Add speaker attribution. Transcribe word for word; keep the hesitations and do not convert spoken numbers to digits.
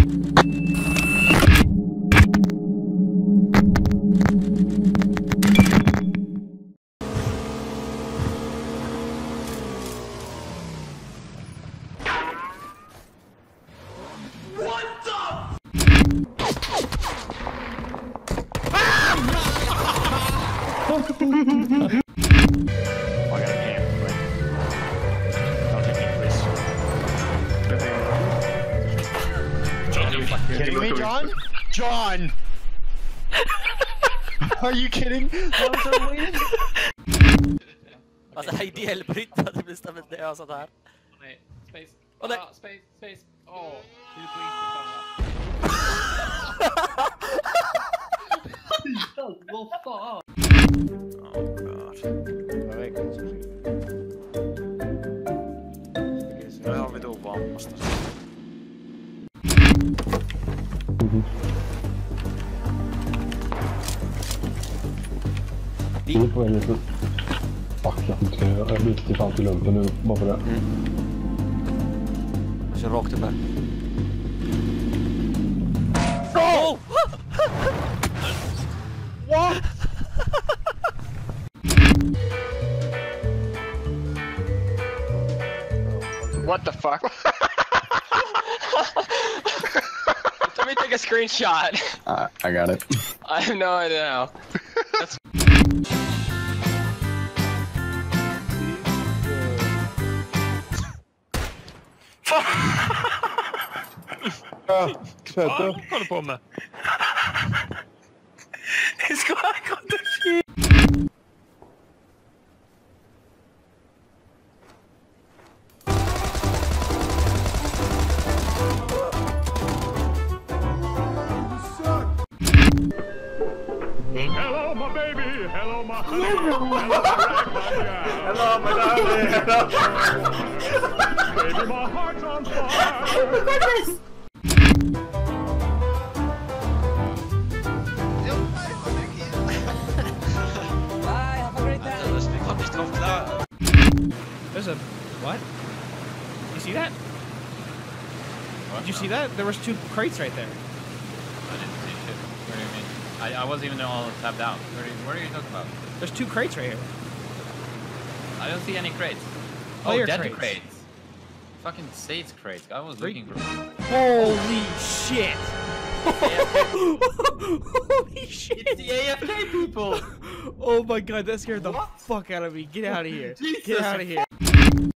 Speaker 1: Kidding me, John? John! Are you kidding? Vad är det?
Speaker 2: Alltså ideell bryt att det blir stabilt det sånt här.
Speaker 3: Nej, space.
Speaker 2: Åh nej.
Speaker 3: Ah, space, space. Åh, oh, du får inte stanna. Vad fan?
Speaker 2: Oh god. Nu har vi då vampasta.
Speaker 4: Det är på väg ut. Fuck, jag inte jag är lite fan till lumpen nu, bara för det.
Speaker 2: Mm. Jag kör rakt upp här. Oh!
Speaker 1: What? What the fuck?
Speaker 3: Let me take a screenshot.
Speaker 4: Uh, I got it.
Speaker 3: I have no idea how. That's
Speaker 4: Ja, Köter.
Speaker 3: Vad håller du på med?
Speaker 2: Det ska ha gått det shit.
Speaker 5: Hello, my baby. Hello, my honey. Hello, my ragtime.
Speaker 1: Hello, my darling. Hello.
Speaker 5: Baby, my heart's on fire.
Speaker 2: Bye, have a great day.
Speaker 6: There's a... what? You see that?
Speaker 7: What?
Speaker 6: Did you see that? There was two crates right there.
Speaker 7: I didn't see shit. What do you mean? I, I wasn't even all tapped out. What are, you, what are you talking about?
Speaker 6: There's two crates right here.
Speaker 7: I don't see any crates.
Speaker 6: Player
Speaker 7: Oh, dead
Speaker 6: crates.
Speaker 7: crates. Fucking Saints crates. I was
Speaker 6: Three.
Speaker 7: looking for...
Speaker 6: Holy shit! Holy shit!
Speaker 7: It's the A F K people!
Speaker 6: Oh my god, that scared the fuck out of me. Get out of here.
Speaker 7: Jesus.
Speaker 6: Get out of here.